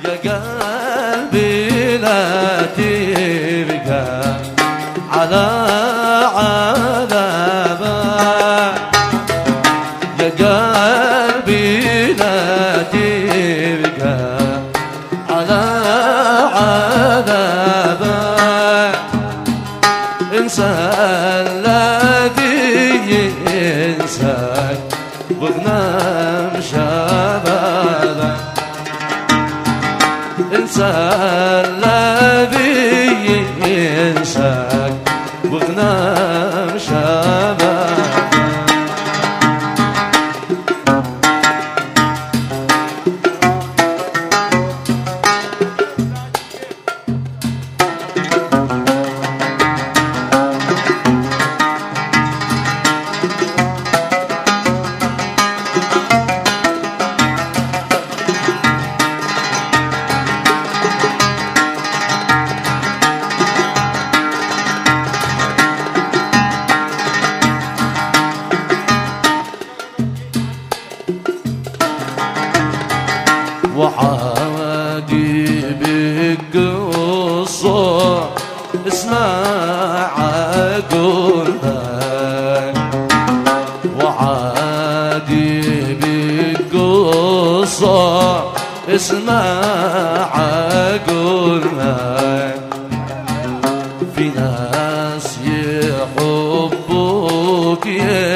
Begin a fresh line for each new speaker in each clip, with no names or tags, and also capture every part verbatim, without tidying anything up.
يا قلبي لا تبقى على عذابه، يا قلبي لا تبقى على عذابه. انسى الذي ينساك واغنى مشابهه، انسى الذي ينساك واغنى مشابهه. وعاقب القصة اسمع قلبك، وعاقب القصة اسمع قلبك. في ناس يحبوك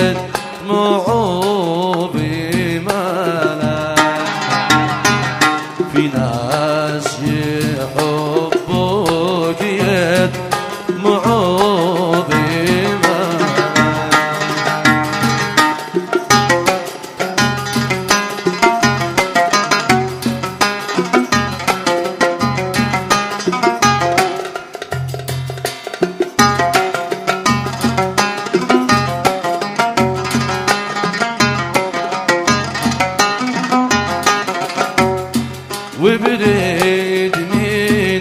يدمعوا بمالك، في ناس يحبوك يدمعوا بمالك. وبريد من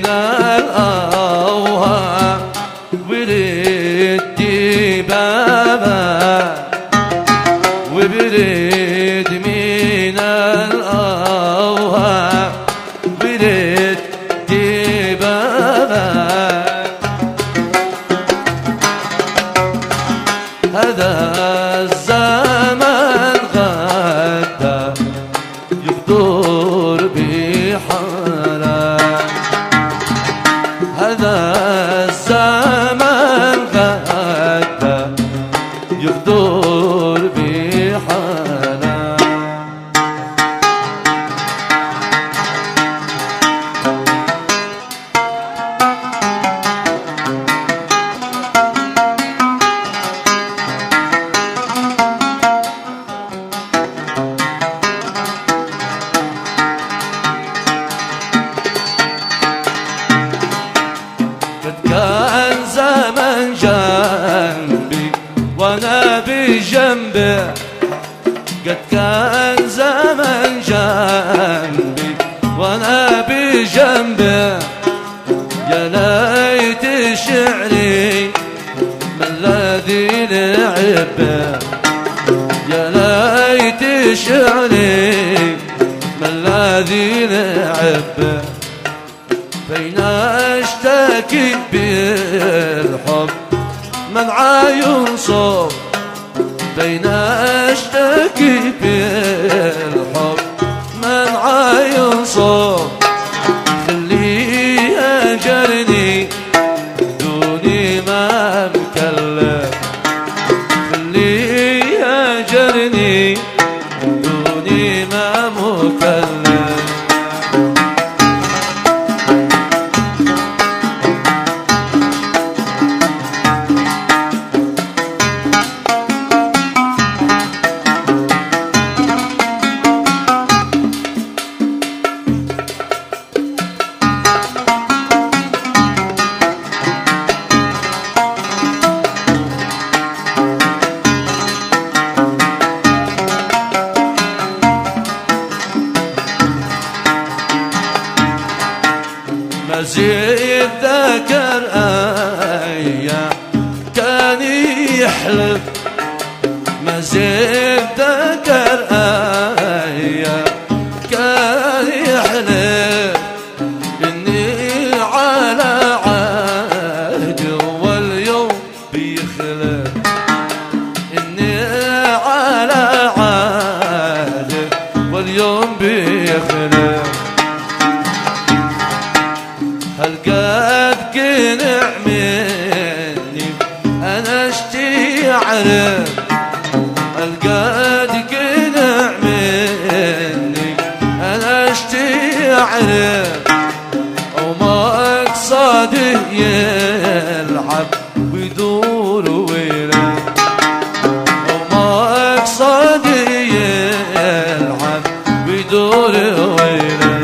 الأوهام وريد دبابة، وبريد من الأوهام وريد دبابة. هذا الزمن غدا يغدر بحالك، هذا الزمن غدا يغدر بحالك. كان زمن جنبي وانا بجنبه، قد كان زمن جنبي وانا بجنبه. يا ليت شعري من الذي لعبه، يا ليت شعري من الذي لعبه. بين اشتكي بالحب من عاين صوب، بين اشتكي بالحب من عاين صوب. خليه يجرني دوني ما مكلف، خليه يجرني دوني ما مكلف. مزيد ذكر أيام كان يحلف، مزيد ذكر أيام كان يحلف. دوري ويلي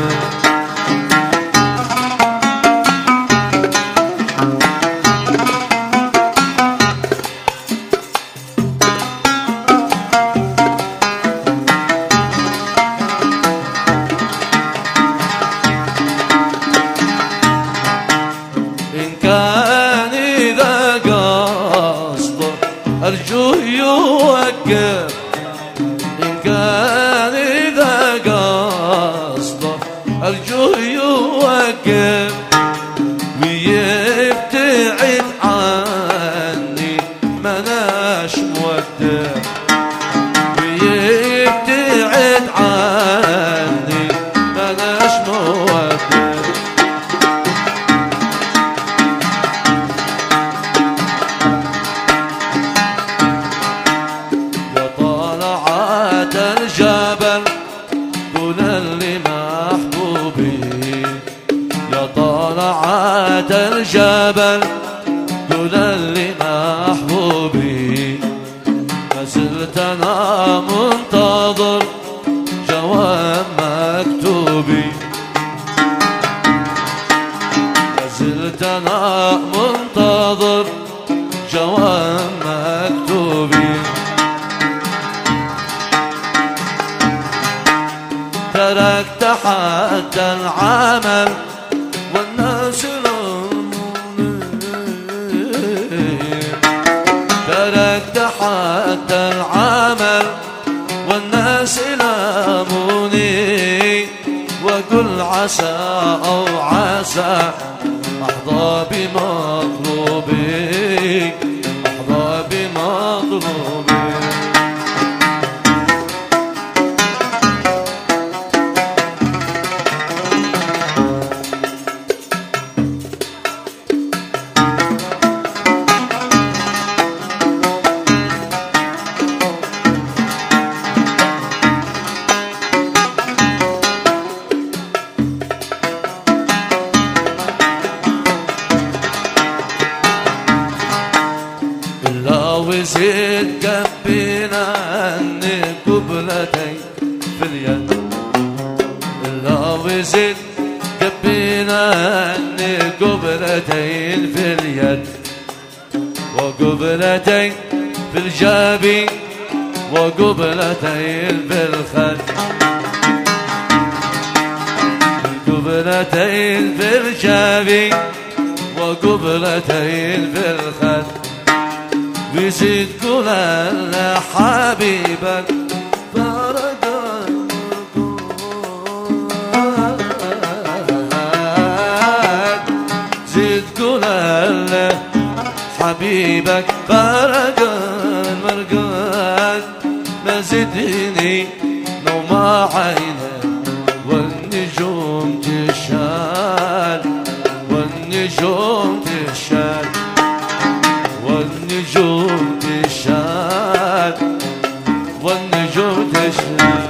أرجوه يوقف إن كان إذا قصده أرجوه يوقف ويبتعد عني مناش مودع ويبتعد عني مناش مودع الجبل دون اللي محبوبي يا طلعت الجبل دون اللي محبوبي ما زلت انا منتظر جواب مكتوبي ما زلت انا منتظر جواب مكتوبي تركت حتى العمل والناس يلوموني تركت حتى العمل والناس يلاموني وقل عسى أو عسى أحظى بمطلوبي أحظى بمطلوبي وزيد كبينا عني قبلتين في اليد إلا وزيد كبينا عني قبلتين في اليد وقبلتين في الجبين وقبلتين في الخد قبلتين في الجبين وقبلتين في الخد وزيد كل حبيبك فرق المرقود زيد كل حبيبك فرق المرقود ما زدني نوم عينك والنجوم تشال والنجوم تشال والنجوم تشهد والنجوم تشهد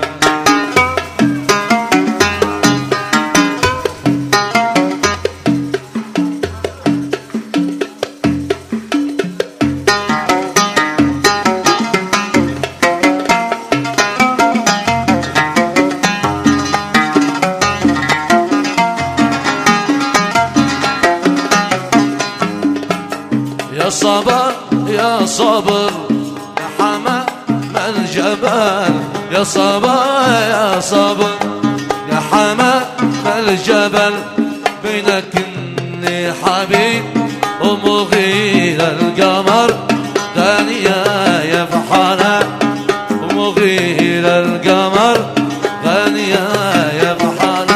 يا صبر يا صبر يا حمام الجبل يا صبر يا صبر يا حمام الجبل بينك اني حبيب ومغير القمر ثانية يا فحانة ومغير القمر ثانية يا فحانة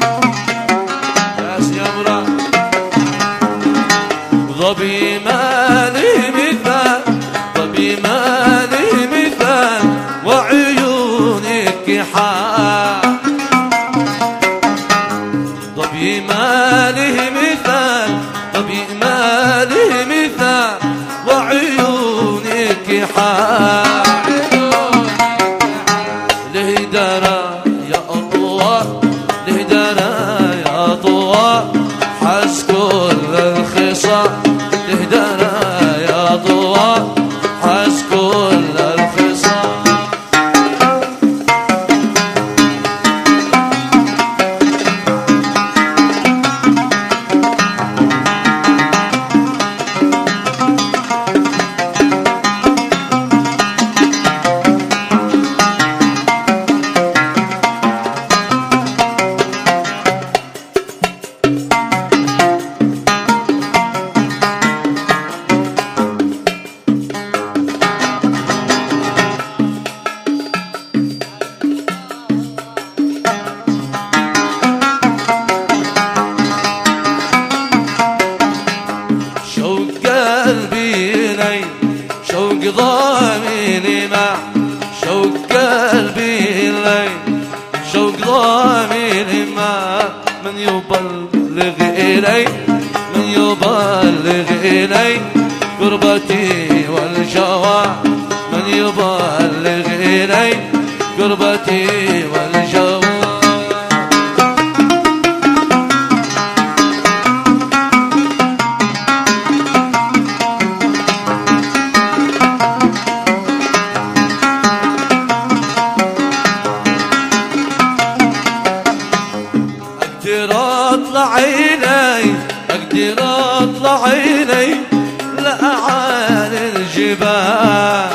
ظبي ما تهدنا يا طوى حز كل الخصام تهدنا يا طوى حز كل الخصام شوق ضاميني مع شوق قلبي لي شوق ضاميني مع من يبلغ إلي من يبلغ إلي قربتي والجوى من يبلغ إلي قربتي والجوى اطلع عيني اقدر اطلع عيني لاعالي الجبال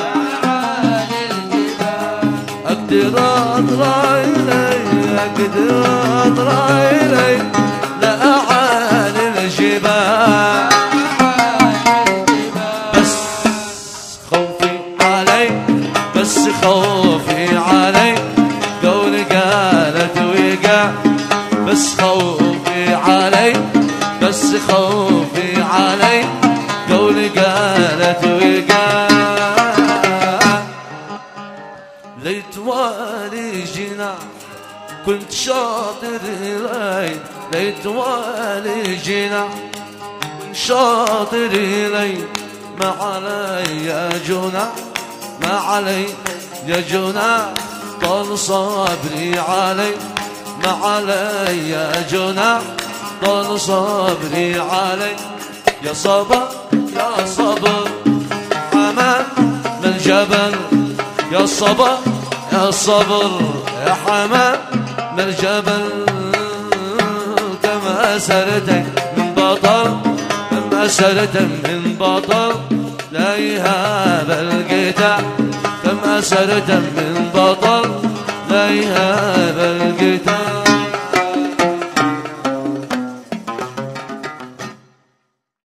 اقدر اطلع عيني اقدر اطلع عيني لاعالي الجبال بس خوفي علي بس خوفي علي قول قالت وقع بس خوفي علي بس خوفي علي قولي قالت وقع ليت والي جناح كنت شاطر إلي ليت والي جناح شاطر إلي ما علي يا جناح ما علي يا جناح طال صبري علي ما علي يا جناح طال صبري علي يا صبر يا صبر حمام من جبل يا صبر يا صبر يا حمام من جبل كما أسرتك من بطل كما أسرتك من بطل لا يهاب القتال كما أسرتك من بطل لا يهاب القتال